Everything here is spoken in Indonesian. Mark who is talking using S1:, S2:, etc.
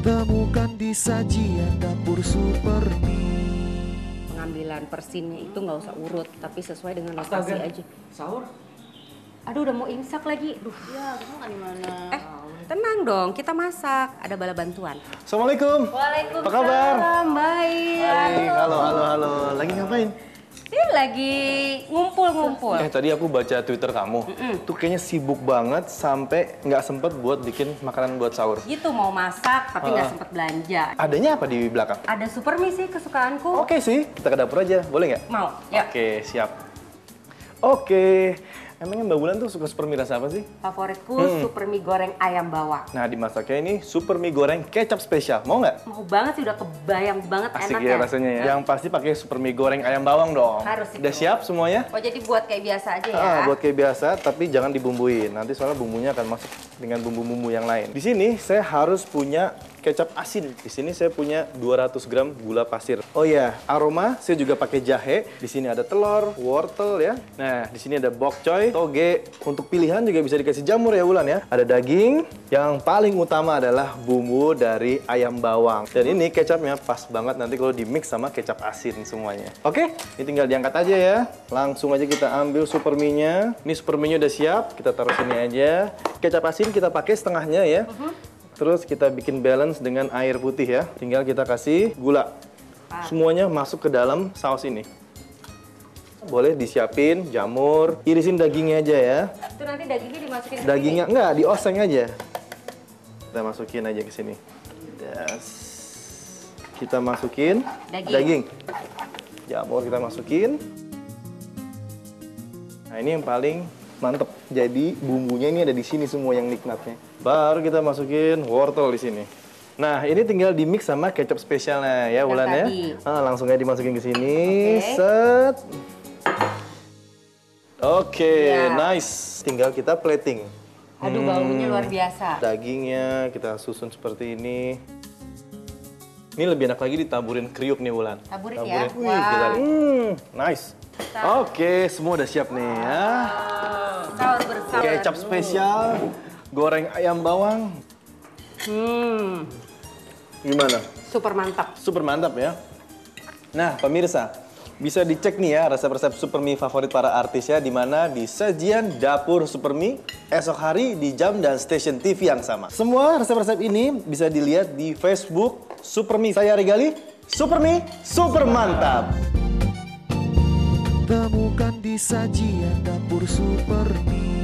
S1: Temukan di sajian dapur Supermi.
S2: Pengambilan persinnya itu nggak usah urut, tapi sesuai dengan lokasi aja.
S3: Sahur?
S2: Aduh, udah mau imsak lagi. Duh.
S4: Ya, kamu makan di mana?
S2: Tenang dong, kita masak. Ada bala bantuan.
S5: Assalamualaikum.
S2: Waalaikumsalam.
S5: Apa kabar?
S2: Baik.
S5: Hai, halo. Lagi ngapain?
S2: Ini lagi ngumpul-ngumpul.
S5: Tadi aku baca Twitter kamu. Tuh kayaknya sibuk banget sampai nggak sempet buat bikin makanan buat sahur.
S2: Gitu mau masak, tapi nggak sempet belanja.
S5: Adanya apa di belakang?
S2: Ada Supermi sih kesukaanku.
S5: Oke sih, kita ke dapur aja. Boleh nggak?
S2: Mau? Ya.
S5: Oke, siap. Oke. Emangnya Mbak Bulan tuh suka super mie rasa apa sih?
S2: Favoritku Supermi goreng ayam bawang.
S5: Nah, dimasaknya ini super mie goreng kecap spesial. Mau nggak?
S2: Mau banget sih, udah kebayang banget
S5: Asik
S2: enaknya.
S5: ya rasanya ya. Yang pasti pakai super mie goreng ayam bawang dong.
S2: Harus itu.
S5: Udah siap semuanya?
S2: Oh, jadi buat kayak biasa aja ya?
S5: Buat kayak biasa, tapi jangan dibumbuin. Nanti soalnya bumbunya akan masuk dengan bumbu-bumbu yang lain. Di sini saya harus punya kecap asin. Di sini saya punya 200 gram gula pasir. Oh iya, aroma saya juga pakai jahe. Di sini ada telur, wortel ya. Nah, di sini ada bok choy, toge. Untuk pilihan juga bisa dikasih jamur ya Wulan ya. Ada daging. Yang paling utama adalah bumbu dari ayam bawang. Dan ini kecapnya pas banget nanti kalau di mix sama kecap asin semuanya. Oke, ini tinggal diangkat aja ya. Langsung aja kita ambil super mie-nya. Ini super mie-nya udah siap. Kita taruh sini aja. Kecap asin kita pakai setengahnya ya. Terus kita bikin balance dengan air putih ya. Tinggal kita kasih gula. Semuanya masuk ke dalam saus ini. Boleh disiapin jamur, irisin dagingnya aja ya.
S2: Itu nanti dagingnya dimasukin ke
S5: Dagingnya enggak, dioseng aja. Kita masukin aja ke sini. Das. Kita masukin daging. Jamur kita masukin. Nah, ini yang paling mantep. Jadi bumbunya ini ada di sini semua yang nikmatnya. Baru kita masukin wortel di sini. Nah, ini tinggal di mix sama kecap spesialnya ya, Wulan ya. Langsung aja dimasukin ke sini. Set. Oke, nice. Tinggal kita plating.
S2: Aduh, baunya luar biasa.
S5: Dagingnya kita susun seperti ini. Ini lebih enak lagi ditaburin kriuk nih, Wulan.
S2: Taburin ya.
S5: Wih, gila. Nice. Oke, semua udah siap nih ya.
S2: Sahur bersama.
S5: Kecap spesial, goreng ayam bawang. Gimana?
S2: Super mantap.
S5: Super mantap ya. Nah, pemirsa, bisa dicek nih ya resep-resep super mie favorit para artis ya, di mana di sajian dapur super mie esok hari di jam dan stasiun TV yang sama. Semua resep-resep ini bisa dilihat di Facebook Super Mie. Saya Regali, Super Mie, super mantap.
S1: Temukan di sajian dapur Supermi.